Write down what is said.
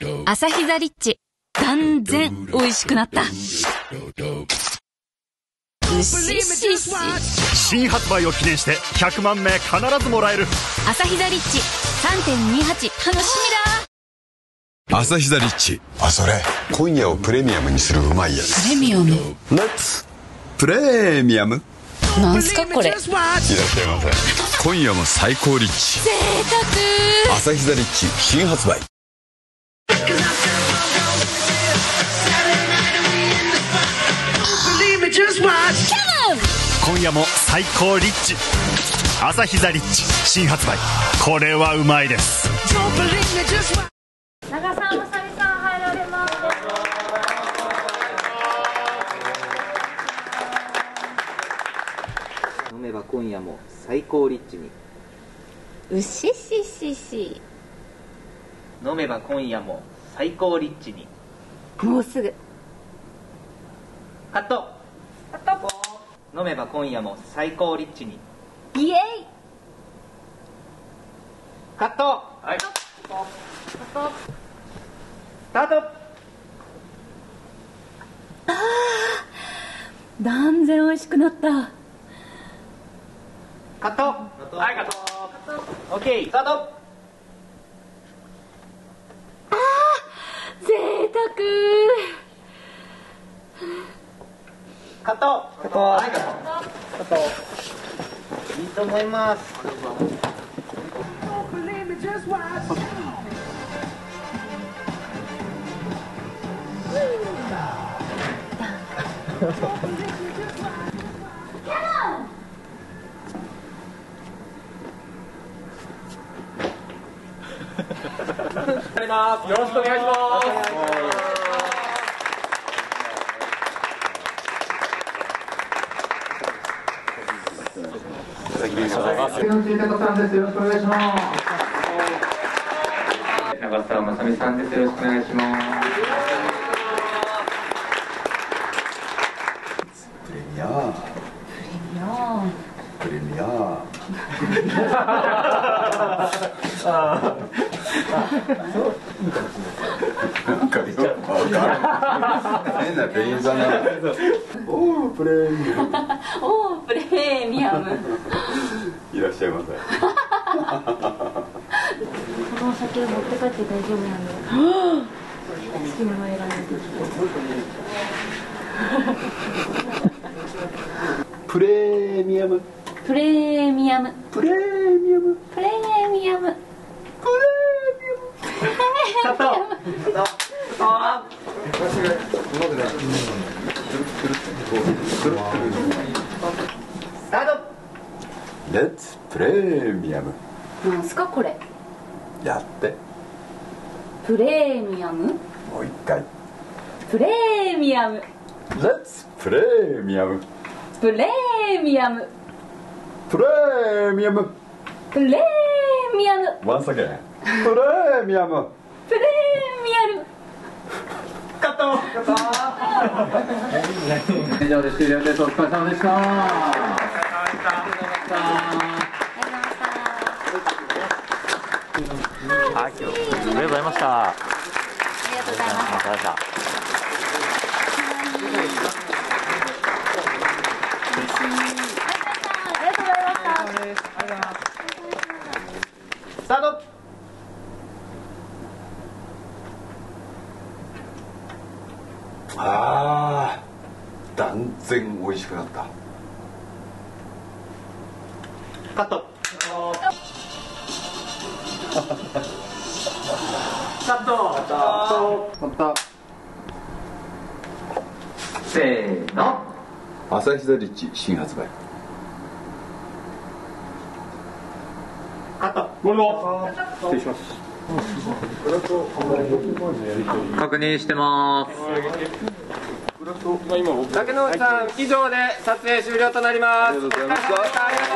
アサヒザリッチ、断然美味しくなった。うししし。 新発売を記念して100万名必ずもらえる。 アサヒザリッチ 3.28 楽しみだ。 アサヒザリッチ。あ、それ今夜をプレミアムにするうまいやつ。 プレミアム。 レッツプレミアム。 なんすかこれ。いらっしゃいませ。今夜も最高リッチ。 贅沢。 アサヒザリッチ新発売。 今夜も最高リッチ。アサヒザリッチ新発売。これはうまいです。 長澤まさみさん入られます。 飲めば今夜も最高リッチに。 うしししし。 飲めば今夜も最高リッチに。 もうすぐ。 カット。飲めば今夜も最高リッチに。 イエイ。 カット。はい。スタート。 断然美味しくなった。 カット。はい、カット。オッケー、スタート。 贅沢。 カット。カット。はい、カット。カット。いいと思います。よろしくお願いします。長澤まさみさんです。よろしくお願いします。 プレミア。プレミア。なんかよくわかる。変な店員さんが。おおプレミアム。 おおプレミアム。 いらっしゃいませ。 このお酒を持って帰って大丈夫なんで。好きなの選んで。 プレミアム。 プレミアム。 プレミアム。 プレミアム。 カット。スタート。 レッツプレミアム。 なんすかこれ。 やって。 プレミアム。 もう一回。 プレミアム。 レッツプレミアム。 プレミアム。 プレミアム。 プレミアム。 ワンサゲン。プレミアム。 プレミアム。 カット。以上で終了です。お疲れ様でした。 ありがとうございました。 ありがとうございました。 スタート。 ああ、断然美味しくなった。 カット。カット。せーの。 アサヒザリッチ新発売。 カット。 失礼します。 確認してます。竹野内さん以上で撮影終了となります。 ありがとうございました。